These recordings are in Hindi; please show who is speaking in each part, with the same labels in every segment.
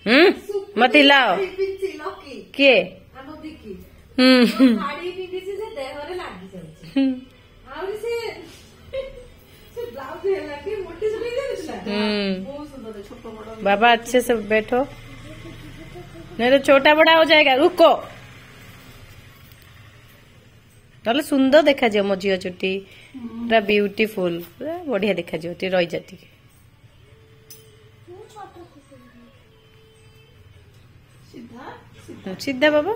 Speaker 1: मत लाओ किए बाबा अच्छे से बैठो नहीं तो छोटा बड़ा हो जाएगा। रुको नले सुंदर देखा जाओ मो झील चुटी पूरा ब्यूटीफुल पूरा बढ़िया देखा जाओ रही जाती सीधा बाबा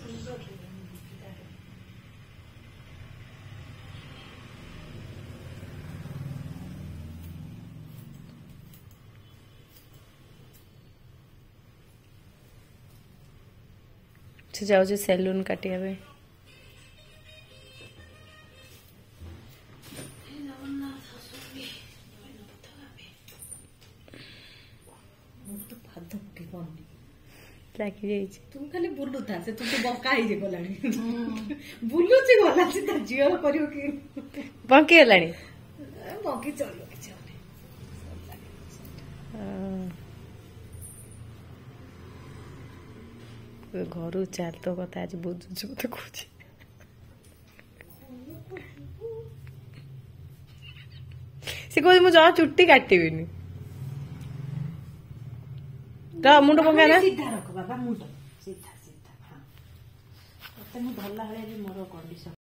Speaker 1: से जाओ सैलून काटिया पे
Speaker 2: तू खाली बुलू था से तू तो बंका ही गलानी बुलू ची गला ची त जियो करियो कि
Speaker 1: बंकी गलानी
Speaker 2: बंकी चलो कि
Speaker 1: घर चाल तो कथा आज बुझुछु मत कौच से कह मुझे चुट्टी काटिबिनी मुंड पंका ना
Speaker 2: सीधा रख बाबा मुंड सीधा सीधा हां तते मु धल्ला हले मोर कंडीशन